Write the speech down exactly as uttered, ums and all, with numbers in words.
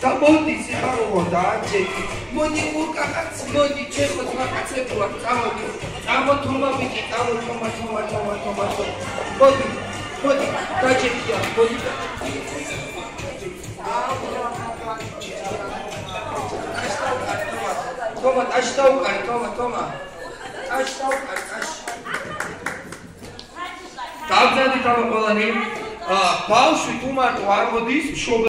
და მოდი სიხარულო დააჭერი. მოდი უკაკაც, მოდი ჩეხოთ მაკაცებულა, წამოდი. წამო თომა ბიჭი, წამო თომა, თომა, თომა, თომა. მოდი, მოდი, დაჭერია, მოდი. თომა, ტაში დაუკარი, თომა, თომა. ტაში დაუკარი, ტაში. დავძადი თამა ყველანი. აა, ბავშვი თუ მარტო არ მოდის,